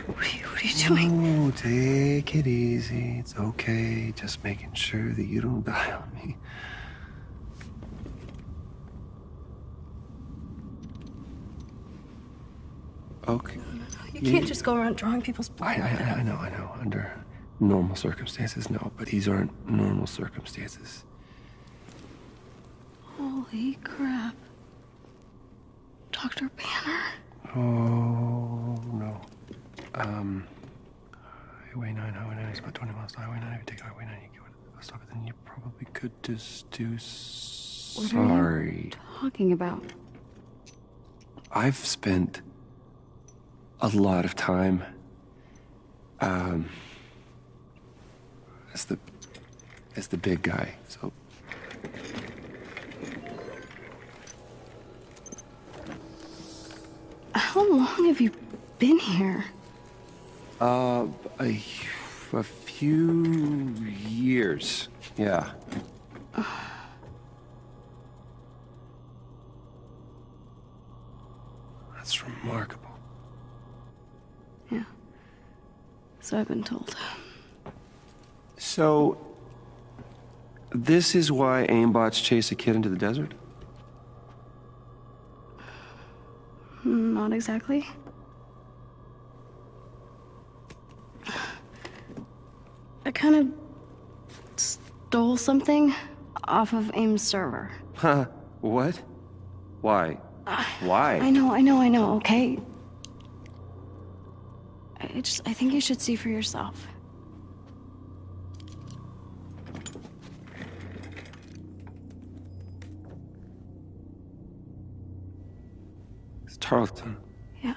What are you doing? Oh, take it easy. It's okay. Just making sure that you don't die on me. Okay. You can't just go around drawing people's blood. I know. Under normal circumstances, no. But these aren't normal circumstances. Holy crap. Dr. Banner? Oh, no. Highway 9 is about 20 miles to Highway 9. If you take Highway 9, you get to the bus stop, and then you probably could just do... What are you talking about? I've spent a lot of time, as the big guy, so... How long have you been here? A few years, yeah. That's remarkable. Yeah. So I've been told. So, this is why aimbots chase a kid into the desert? Not exactly. I kind of stole something off of AIM's server. Huh? What? Why? Why? I know, okay? I think you should see for yourself. It's Tarleton. Yeah.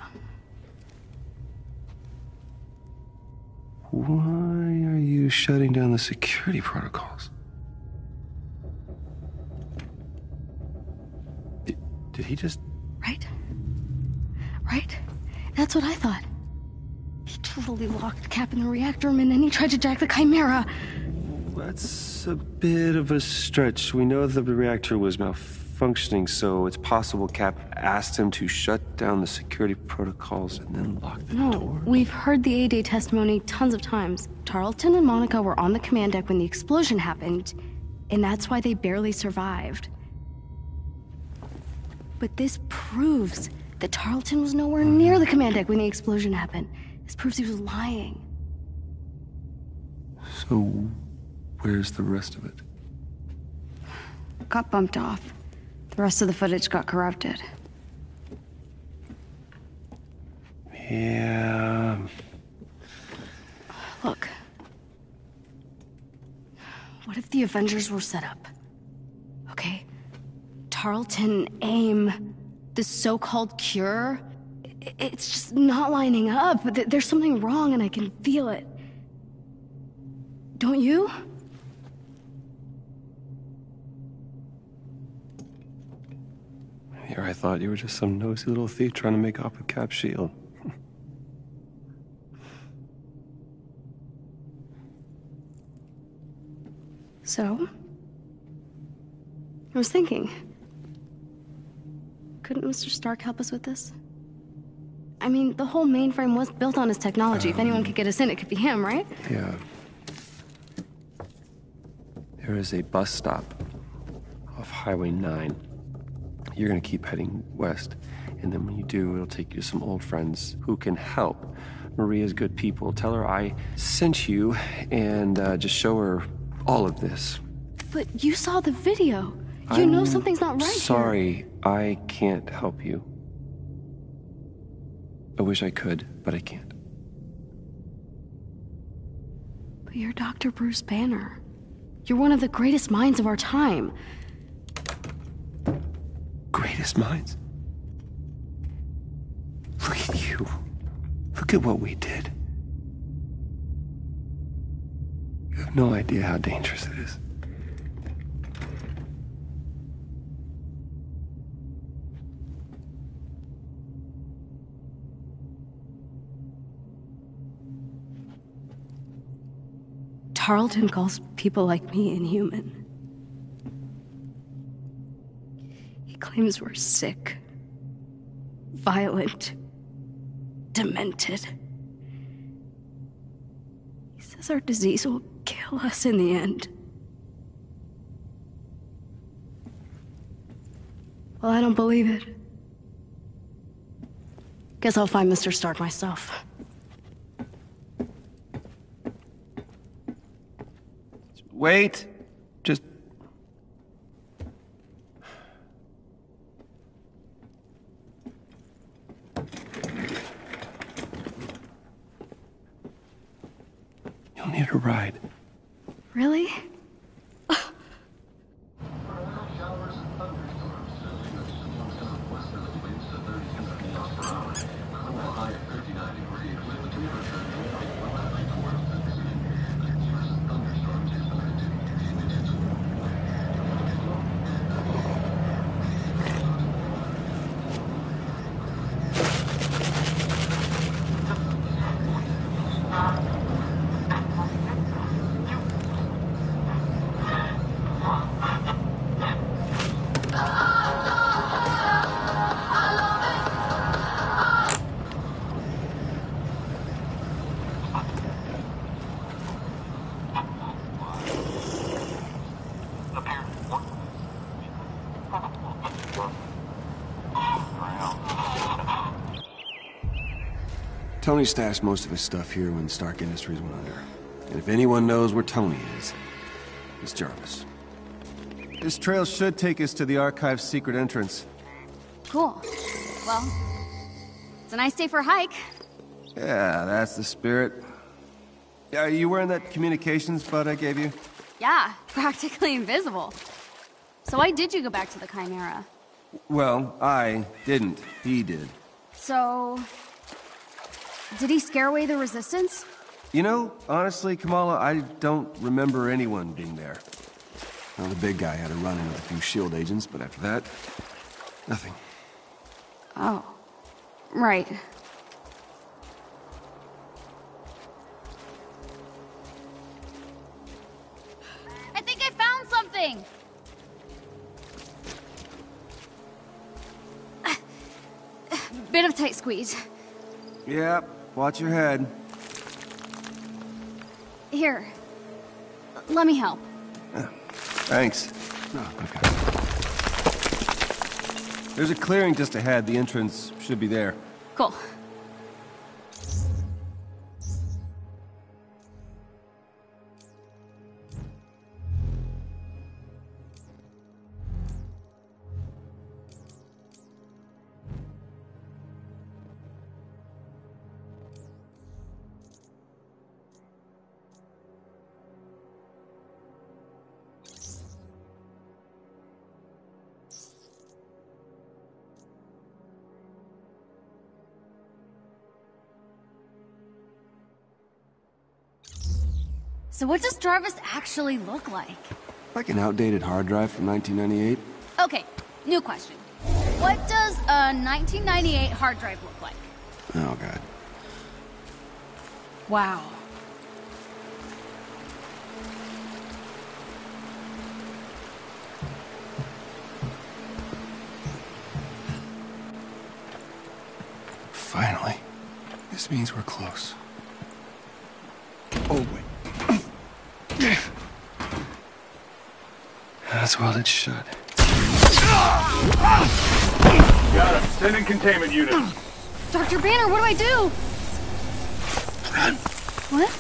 Why are you shutting down the security protocols? Did he just... Right? That's what I thought. He totally locked Cap in the reactor room and then he tried to jack the Chimera. That's a bit of a stretch. We know the reactor was malfunctioning, so it's possible Cap asked him to shut down the security protocols and then lock the door. No, we've heard the A-Day testimony tons of times. Tarleton and Monica were on the command deck when the explosion happened, and that's why they barely survived. But this proves that Tarleton was nowhere near the command deck when the explosion happened. This proves he was lying. So, where's the rest of it? Got bumped off. The rest of the footage got corrupted. Yeah... Look. What if the Avengers were set up? Okay? Tarleton, AIM, the so-called cure, it's just not lining up. There's something wrong and I can feel it. Don't you? Here I thought you were just some nosy little thief trying to make off with Cap's shield. So? I was thinking. Couldn't Mr. Stark help us with this? I mean, the whole mainframe was built on his technology. If anyone could get us in, it could be him, right? Yeah. There is a bus stop off Highway 9. You're gonna keep heading west, and then when you do, it'll take you to some old friends who can help. Maria's good people. Tell her I sent you, and just show her all of this. But you saw the video. You know something's not right here. Sorry, I can't help you. I wish I could, but I can't. But you're Dr. Bruce Banner. You're one of the greatest minds of our time. Greatest minds? Look at you. Look at what we did. You have no idea how dangerous it is. Tarleton calls people like me inhuman. He claims we're sick, violent, demented. Because our disease will kill us in the end. Well, I don't believe it. Guess I'll find Mr. Stark myself. Wait. Just... You'll need a ride. Really? Tony stashed most of his stuff here when Stark Industries went under. And if anyone knows where Tony is, it's Jarvis. This trail should take us to the Archive's secret entrance. Cool. Well, it's a nice day for a hike. Yeah, that's the spirit. Are you wearing that communications bud I gave you? Yeah, practically invisible. So why did you go back to the Chimera? Well, I didn't. He did. So... did he scare away the Resistance? You know, honestly, Kamala, I don't remember anyone being there. Well, the big guy had a run-in with a few S.H.I.E.L.D. agents, but after that, nothing. Oh. Right. I think I found something! Bit of tight squeeze. Yeah, watch your head. Here. Let me help. Thanks. Oh, okay. There's a clearing just ahead. The entrance should be there. Cool. So what does Jarvis actually look like? Like an outdated hard drive from 1998. Okay, new question. What does a 1998 hard drive look like? Oh, God. Wow. Finally. This means we're close. Oh, wait. That's well it's shut. Got it. Sending containment units. Dr. Banner, what do I do? Run. What?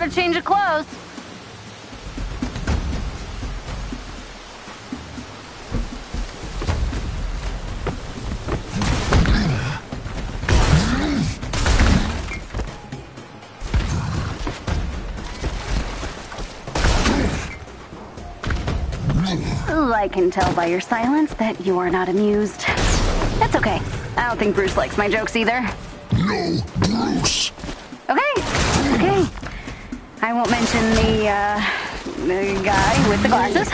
a change of clothes. I can tell by your silence that you are not amused. That's okay. I don't think Bruce likes my jokes either. No, Bruce. Okay. I won't mention the guy with the glasses.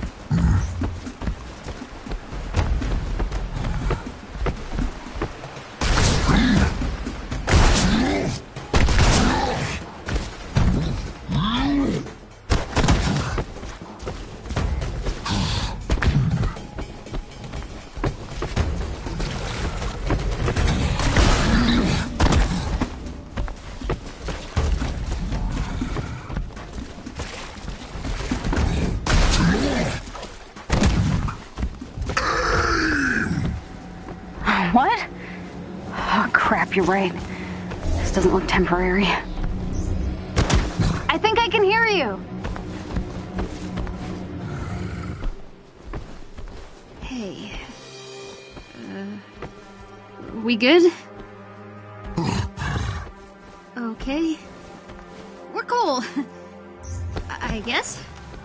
What? Oh, crap, you're right. This doesn't look temporary. I think I can hear you. Hey. We good? Okay. We're cool. I guess.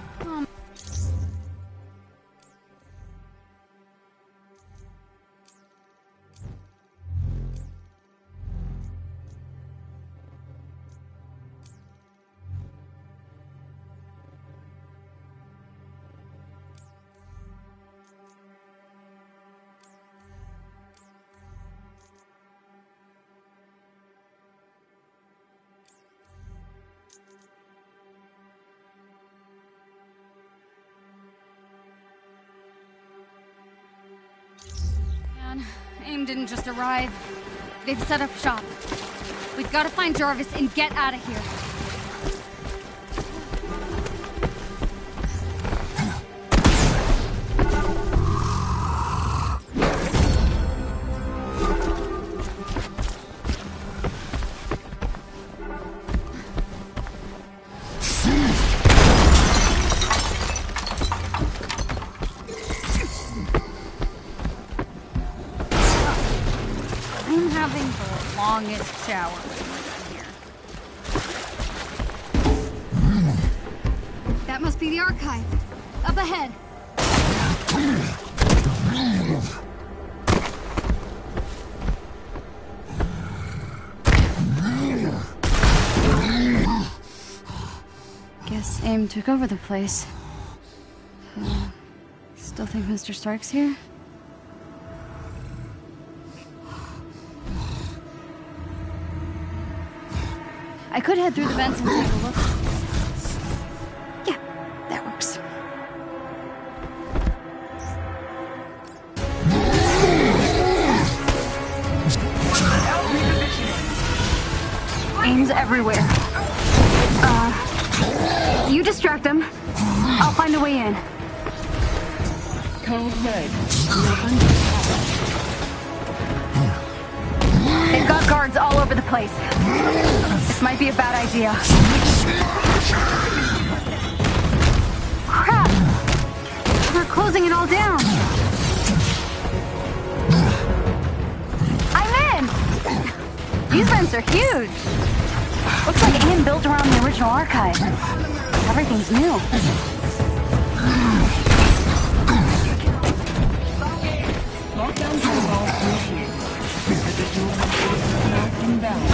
AIM didn't just arrive. They've set up shop. We've got to find Jarvis and get out of here. Longest shower here. That must be the archive. Up ahead. Guess AIM took over the place. Still think Mr. Stark's here? I could head through the vents and take a look. Yeah, that works. AIM's everywhere. You distract them. I'll find a way in. Code red. They've got guards all over the place. This might be a bad idea. Crap! They're closing it all down. I'm in! These vents are huge. Looks like AIM built around the original archive. Everything's new. Lockdown protocol initiated. Additional personnel inbound.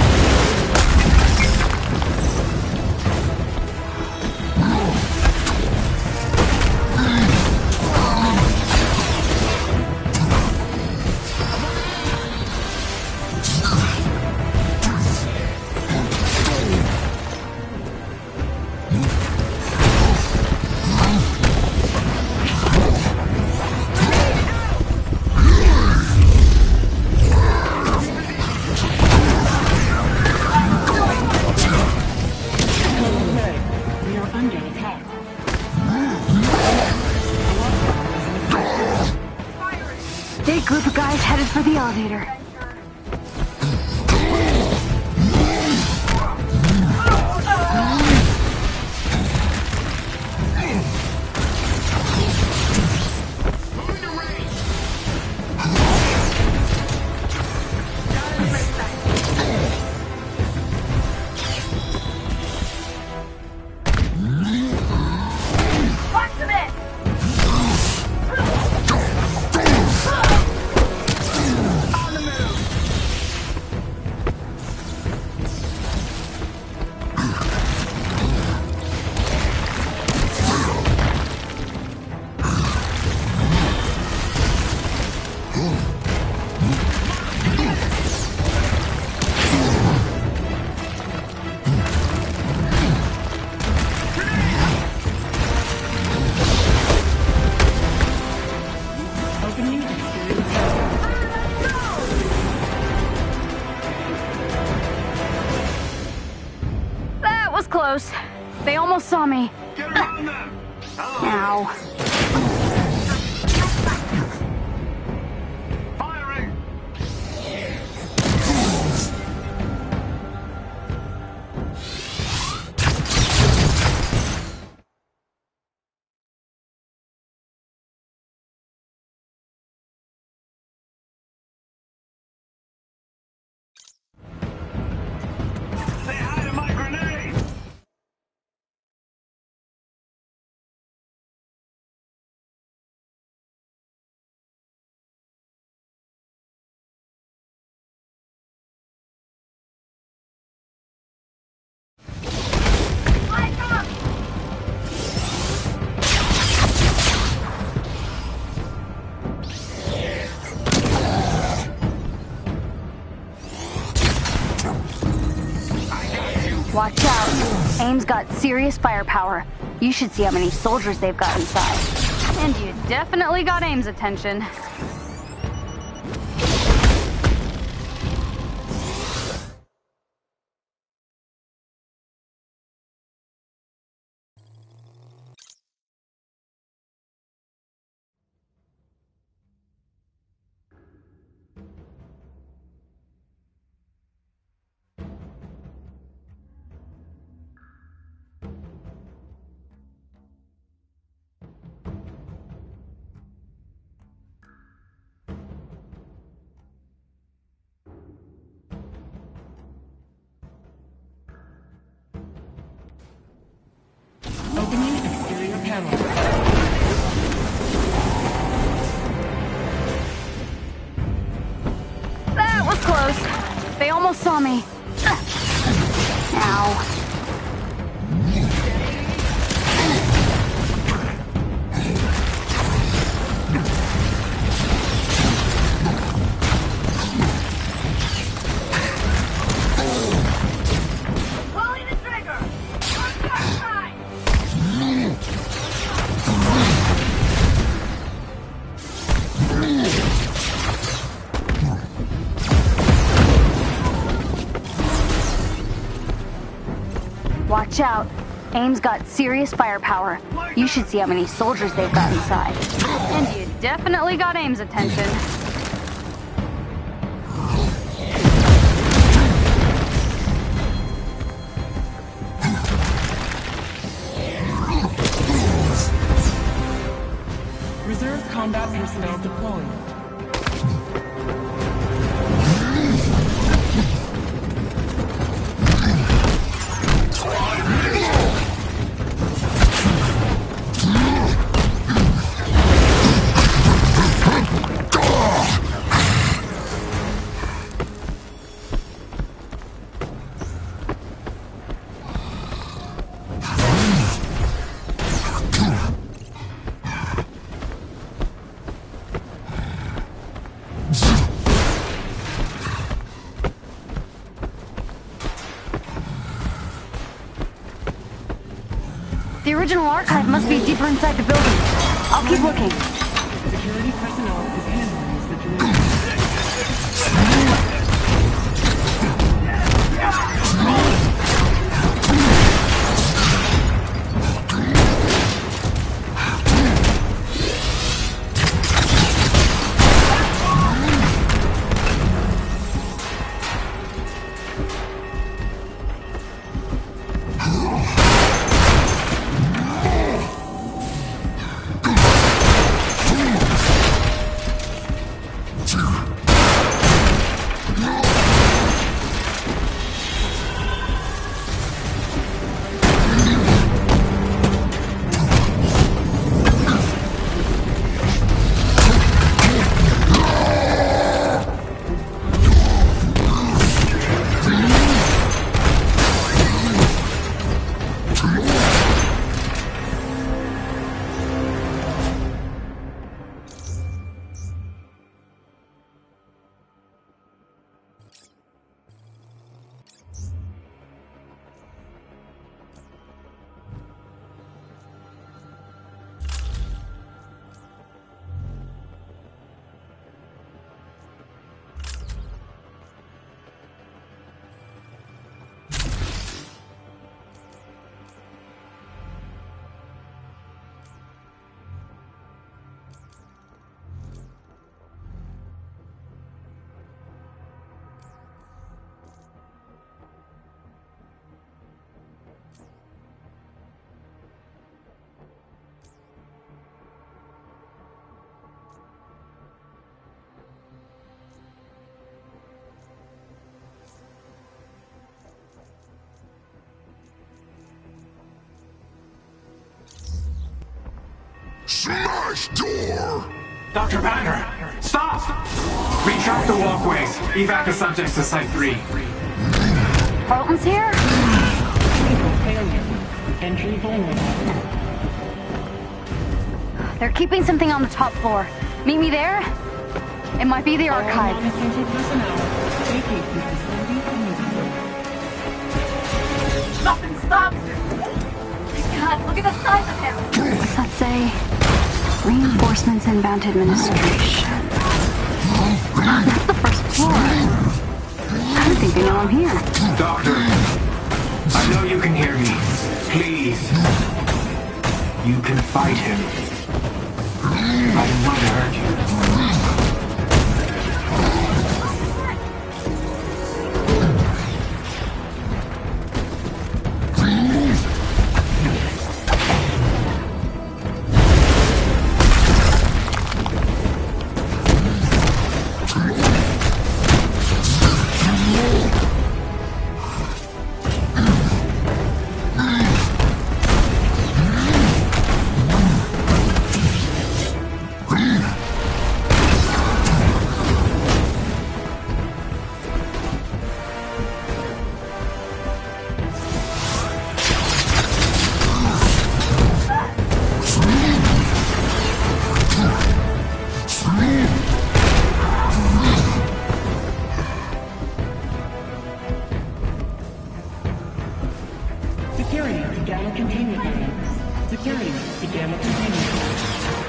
Big group of guys headed for the elevator. They almost saw me. Get around them! Ow. Firing! Say hi to my grenade! Watch out. AIM's got serious firepower. You should see how many soldiers they've got inside. And you definitely got AIM's attention. Opening exterior panel. That was close. They almost saw me. Ow. Pulling the trigger! On the outside! Watch out. AIM's got serious firepower. You should see how many soldiers they've got inside. And you definitely got AIM's attention. Reserve combat personnel deployed. The original archive must be deeper inside the building. I'll keep looking. Security personnel is handling the situation. Smash door! Dr. Banner, stop! Retract the walkways. Evac the subjects to Site 3. Carlton's here? Critical failure. Entry vulnerable. They're keeping something on the top floor. Meet me there? It might be the All archive. non-essential personnel, vacate the facility immediately. Nothing stops him. God, look at the size of him. What's that say? Reinforcements inbound administration. That's the first floor. I don't think they know I'm here. Doctor, I know you can hear me. Please. You can fight him. I didn't want to hurt you. Security to Gamma Containment Area. Security to Gamma Containment Area.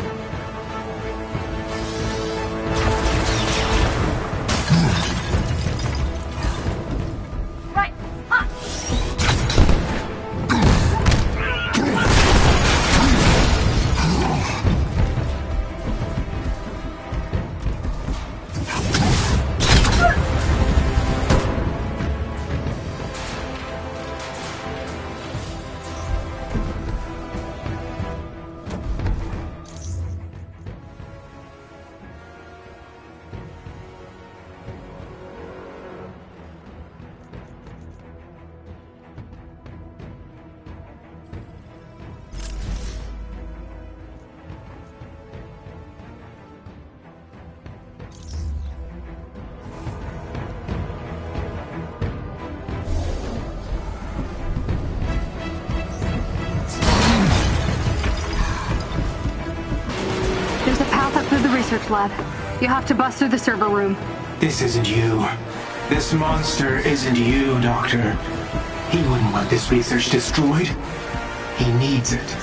Right. Ah. There's a path up through the research lab. You have to bust through the server room. This isn't you. This monster isn't you, Doctor. He wouldn't want this research destroyed. He needs it.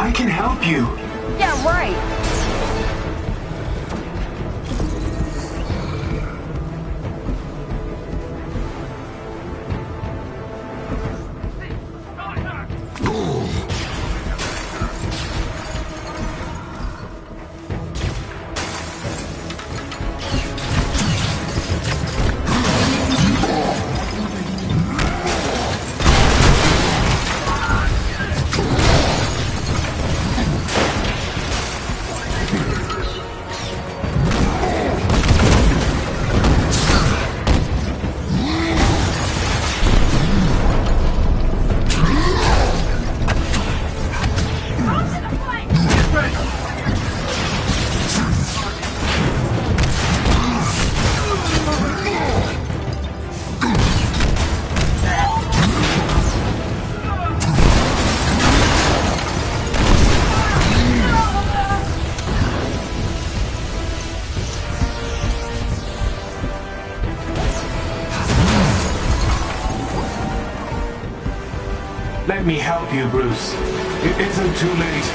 I can help you. Yeah, right. Let me help you, Bruce. It isn't too late.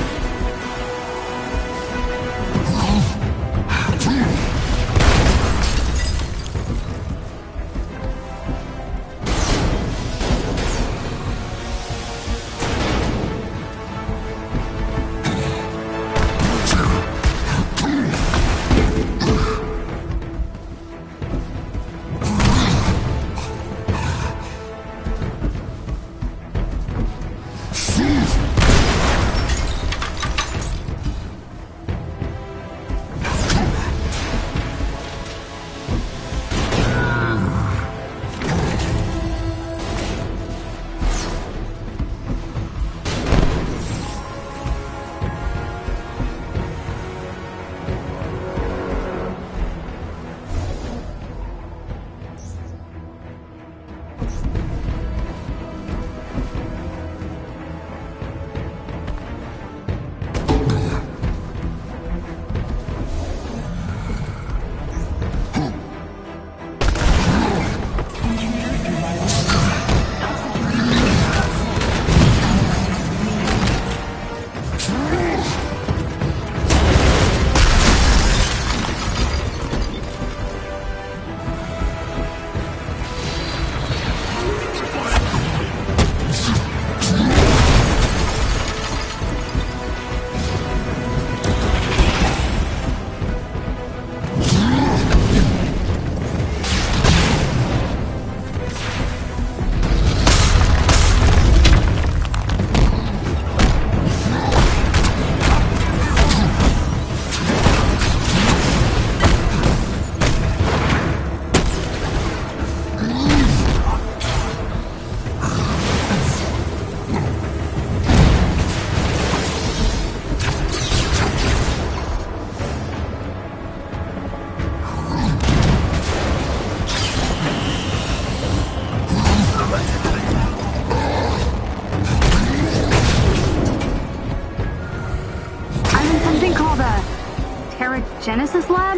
Genesis Lab?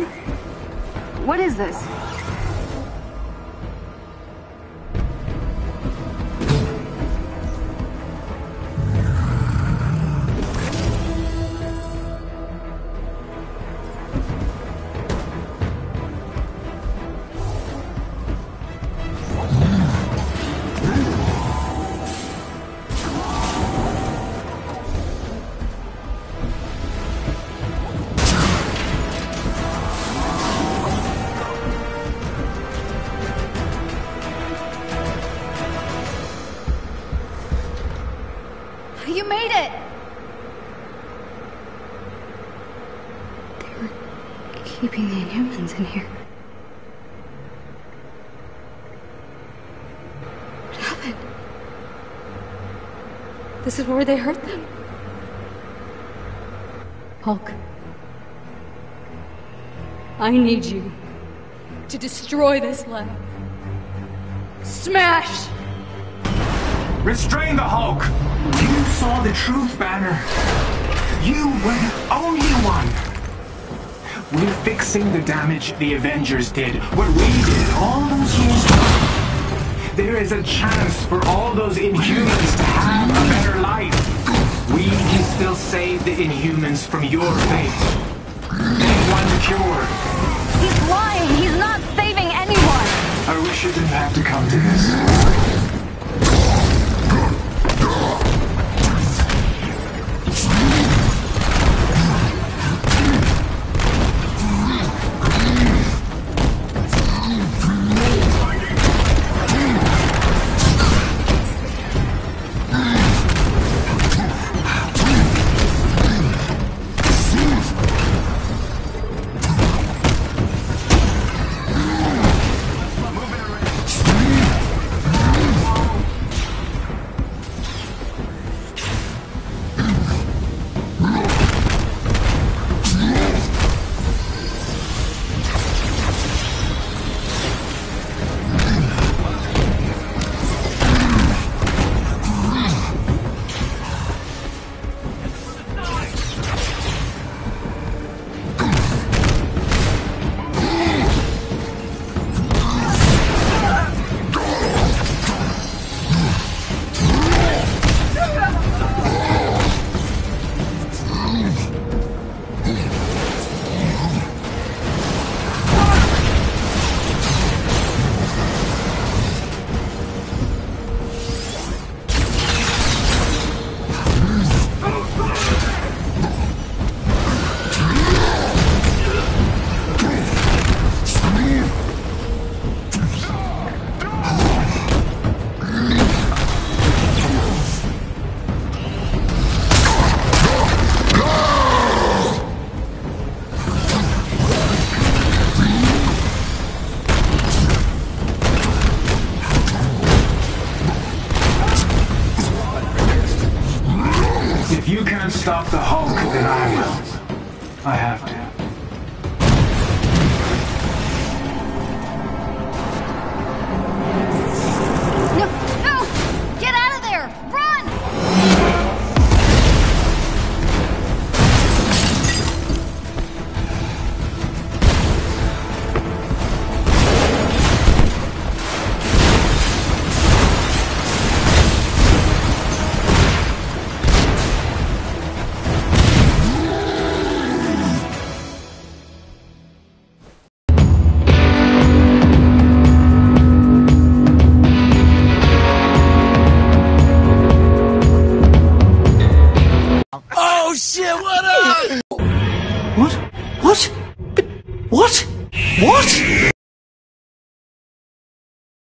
What is this? You made it! They were keeping the Inhumans in here. What happened? This is where they hurt them. Hulk. I need you to destroy this lab. Smash! Restrain the Hulk! You saw the truth, Banner. You were the only one. We're fixing the damage the Avengers did. What we did all those years ago. There is a chance for all those Inhumans to have a better life. We can still save save the Inhumans from your fate. They want the cure. He's lying. He's not saving anyone. I wish it didn't have to come to this. If you can't stop the Hulk, then I will. I have to.